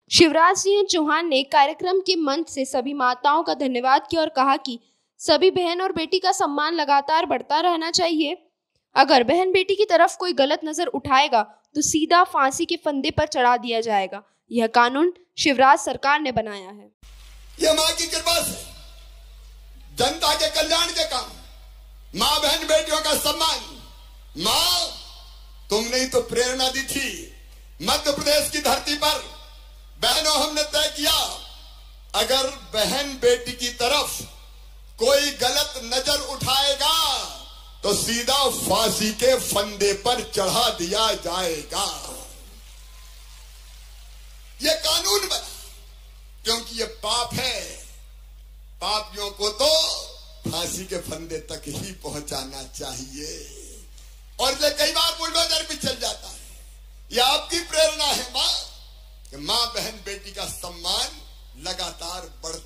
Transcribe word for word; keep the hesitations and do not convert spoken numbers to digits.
शिवराज सिंह चौहान ने कार्यक्रम के मंच से सभी माताओं का धन्यवाद किया और कहा कि सभी बहन और बेटी का सम्मान लगातार बढ़ता रहना चाहिए। अगर बहन बेटी की तरफ कोई गलत नजर उठाएगा तो सीधा फांसी के फंदे पर चढ़ा दिया जाएगा। यह कानून शिवराज सरकार ने बनाया है। यह माँ की कृपा से जनता के कल्याण के काम, माँ बहन बेटियों का सम्मान। माँ, तुमने ही तो प्रेरणा दी थी। मध्य प्रदेश की धरती पर बहनों, हमने तय किया अगर बहन बेटी की तरफ कोई गलत नजर उठाएगा तो सीधा फांसी के फंदे पर चढ़ा दिया जाएगा। यह कानून बना क्योंकि यह पाप है। पापियों को तो फांसी के फंदे तक ही पहुंचाना चाहिए और ये कई बार बुलडोजर भी चल जाता है। यह आपकी प्रेरणा है मां कि मां बहन बेटी का सम्मान लगातार बढ़ता